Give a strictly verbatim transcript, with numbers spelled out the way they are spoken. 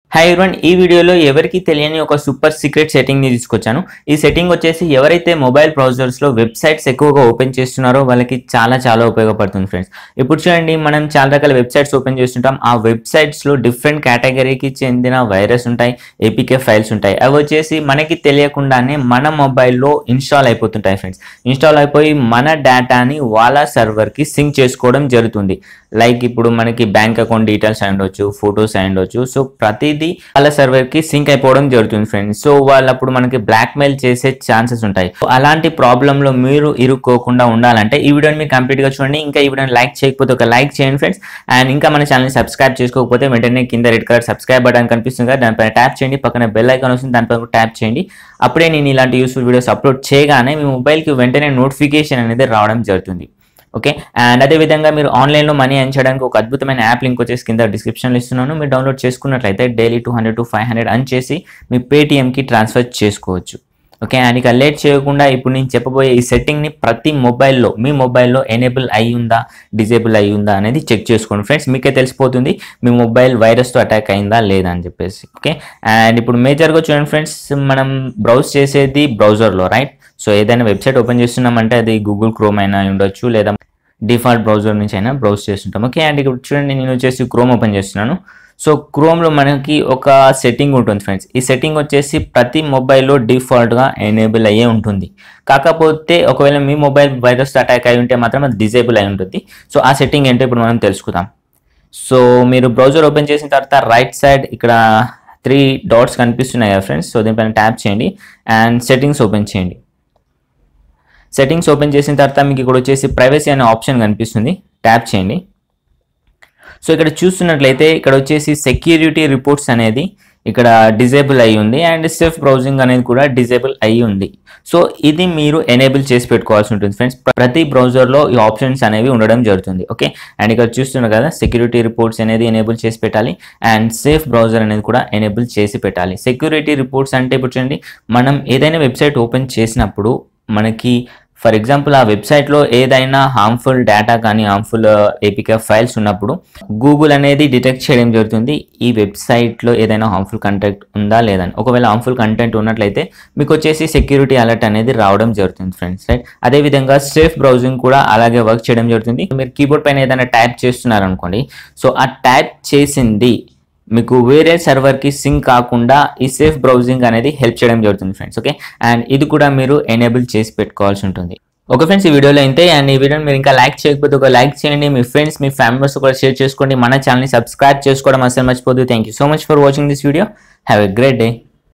Hi everyone, ఈ వీడియోలో ఎవరికి తెలియని ఒక సూపర్ సీక్రెట్ సెట్టింగ్ ని తీసుకొచ్చాను. ఈ సెట్టింగ్ వచ్చేసి ఎవరైతే మొబైల్ బ్రౌజర్స్ లో వెబ్సైట్స్ ఎక్కువగా ఓపెన్ చేస్తున్నారో వాళ్ళకి చాలా చాలా ఉపయోగపడుతుంది ఫ్రెండ్స్. ఇప్పుడు చూడండి, మనం చాలా రకాల వెబ్సైట్స్ ఓపెన్ చేస్తుంటాం. ఆ వెబ్సైట్స్ లో డిఫరెంట్ కేటగిరీకి చెందిన వైరస్ ఉంటాయి, ఏపీకే ఫైల్స్ ఉంటాయి. అవి వచ్చేసి మనకి తెలియకుండానే మన మొబైల్లో ఇన్స్టాల్ అయిపోతుంటాయి ఫ్రెండ్స్. ఇన్స్టాల్ అయిపోయి మన డేటాని వాళ్ళ సర్వర్ కి సింక్ చేసుకోవడం జరుగుతుంది. లైక్ ఇప్పుడు మనకి బ్యాంక్ అకౌంట్ డీటెయిల్స్ అయి ఉండొచ్చు, ఫొటోస్ అయి ఉండొచ్చు. సో ప్రతిదీ వాళ్ళ సర్వర్ కి సింక్ అయిపోవడం జరుగుతుంది ఫ్రెండ్స్. సో వాళ్ళు అప్పుడు మనకి బ్లాక్ మెయిల్ చేసే ఛాన్సెస్ ఉంటాయి. అలాంటి ప్రాబ్లమ్ లో మీరు ఇరుక్కోకుండా ఉండాలంటే ఈ వీడియోని మీరు కంప్లీట్ గా చూడండి. ఇంకా ఈ వీడియోని లైక్ చేయకపోతే ఒక లైక్ చేయండి ఫ్రెండ్స్. అండ్ ఇంకా మన ఛానల్ సబ్స్క్రైబ్ చేసుకోకపోతే వెంటనే కింద రెడ్ కలర్ సబ్స్క్రైబ్ బటన్ కనిపిస్తుంది కదా, దానిపైన ట్యాప్ చేయండి. పక్కన బెల్ ఐకాన్ వస్తుంది, దానిపైన ట్యాప్ చేయండి. అప్పుడే నేను ఇలాంటి యూస్ఫుల్ వీడియోస్ అప్లోడ్ చేయగానే మీ మొబైల్ కి వెంటనే నోటిఫికేషన్ అనేది రావడం జరుగుతుంది. ఓకే, అండ్ అదేవిధంగా మీరు ఆన్లైన్లో మనీ ఎర్న్ చేయడానికి ఒక అద్భుతమైన యాప్ లింక్ వచ్చేసి కింద డిస్క్రిప్షన్లో ఇస్తున్నాను. మీరు డౌన్లోడ్ చేసుకున్నట్లయితే daily two hundred to five hundred earn చేసి మీ పేటిఎంకి ట్రాన్స్ఫర్ చేసుకోవచ్చు. ఓకే, అండ్ ఇక లేట్ చేయకుండా ఇప్పుడు నేను చెప్పబోయే ఈ సెట్టింగ్ని ప్రతి మొబైల్లో మీ మొబైల్లో ఎనేబుల్ అయి ఉందా, డిజేబుల్ అయి ఉందా అనేది చెక్ చేసుకోండి ఫ్రెండ్స్. మీకే తెలిసిపోతుంది మీ మొబైల్ వైరస్తో అటాక్ అయిందా లేదా అని చెప్పేసి. ఓకే, అండ్ ఇప్పుడు మేజర్గా చూడండి ఫ్రెండ్స్, మనం బ్రౌజ్ చేసేది బ్రౌజర్లో, రైట్? సో ఏదైనా వెబ్సైట్ ఓపెన్ చేస్తున్నామంటే అది గూగుల్ క్రోమ్ అయినా ఉండొచ్చు, లేదా డిఫాల్ట్ బ్రౌజర్ నుంచి అయినా బ్రౌజ్ చేస్తుంటాం. ఓకే, అండ్ ఇక్కడ చూడండి, నేను వచ్చేసి క్రోమ్ ఓపెన్ చేస్తున్నాను. సో క్రోమ్లో మనకి ఒక సెట్టింగ్ ఉంటుంది ఫ్రెండ్స్. ఈ సెట్టింగ్ వచ్చేసి ప్రతి మొబైల్లో డిఫాల్ట్గా ఎనేబుల్ అయ్యే ఉంటుంది. కాకపోతే ఒకవేళ మీ మొబైల్ వైరస్ అటాక్ అయి ఉంటే మాత్రం అది డిజేబుల్ అయి ఉంటుంది. సో ఆ సెట్టింగ్ ఏంటో ఇప్పుడు మనం తెలుసుకుందాం. సో మీరు బ్రౌజర్ ఓపెన్ చేసిన తర్వాత రైట్ సైడ్ ఇక్కడ త్రీ డాట్స్ కనిపిస్తున్నాయి కదా ఫ్రెండ్స్. సో దీనిపైన ట్యాప్ చేయండి అండ్ సెట్టింగ్స్ ఓపెన్ చేయండి. సెట్టింగ్స్ ఓపెన్ చేసిన తర్వాత మీకు ఇక్కడ వచ్చేసి ప్రైవసీ అనే ఆప్షన్ కనిపిస్తుంది, ట్యాప్ చేయండి. సో ఇక్కడ చూస్తున్నట్లయితే ఇక్కడ వచ్చేసి సెక్యూరిటీ రిపోర్ట్స్ అనేది ఇక్కడ డిజేబుల్ అయ్యి ఉంది అండ్ సేఫ్ బ్రౌజింగ్ అనేది కూడా డిజేబుల్ అయ్యి ఉంది. సో ఇది మీరు ఎనేబుల్ చేసి పెట్టుకోవాల్సి ఉంటుంది ఫ్రెండ్స్. ప్రతి బ్రౌజర్లో ఈ ఆప్షన్స్ అనేవి ఉండడం జరుగుతుంది. ఓకే, అండ్ ఇక్కడ చూస్తున్నారు కదా, సెక్యూరిటీ రిపోర్ట్స్ అనేది ఎనేబుల్ చేసి పెట్టాలి అండ్ సేఫ్ బ్రౌజర్ అనేది కూడా ఎనేబుల్ చేసి పెట్టాలి. సెక్యూరిటీ రిపోర్ట్స్ అంటే ఇప్పుడు చూడండి, మనం ఏదైనా వెబ్సైట్ ఓపెన్ చేసినప్పుడు మనకి ఫర్ ఎగ్జాంపుల్ ఆ వెబ్సైట్లో ఏదైనా హార్మ్ఫుల్ డేటా కానీ హార్మ్ఫుల్ ఏపీకే ఫైల్స్ ఉన్నప్పుడు గూగుల్ అనేది డిటెక్ట్ చేయడం జరుగుతుంది ఈ వెబ్సైట్లో ఏదైనా హార్మ్ఫుల్ కంటెంట్ ఉందా లేదని. ఒకవేళ హార్మ్ఫుల్ కంటెంట్ ఉన్నట్లయితే మీకు వచ్చేసి సెక్యూరిటీ అలర్ట్ అనేది రావడం జరుగుతుంది ఫ్రెండ్స్, రైట్? అదేవిధంగా సేఫ్ బ్రౌజింగ్ కూడా అలాగే వర్క్ చేయడం జరుగుతుంది. మీరు కీబోర్డ్ పైన ఏదైనా టైప్ చేస్తున్నారనుకోండి, సో ఆ టైప్ చేసింది మీకు వేరే సర్వర్కి సింక్ కాకుండా ఈ సేఫ్ బ్రౌజింగ్ అనేది హెల్ప్ చేయడం జరుగుతుంది ఫ్రెండ్స్. ఓకే, అండ్ ఇది కూడా మీరు ఎనేబుల్ చేసి పెట్టుకోవాల్సి ఉంటుంది. ఓకే ఫ్రెండ్స్, ఈ వీడియోలో అయితే, అండ్ ఈ వీడియోని మీరు ఇంకా లైక్ చేయకపోతే ఒక లైక్ చేయండి. మీ ఫ్రెండ్స్, మీ ఫ్యామిలీస్ కూడా షేర్ చేసుకోండి. మన ఛానల్ని సబ్స్క్రైబ్ చేసుకోవడం అసలు మర్చిపోద్దు. Thank you so much for watching this video. Have a great day.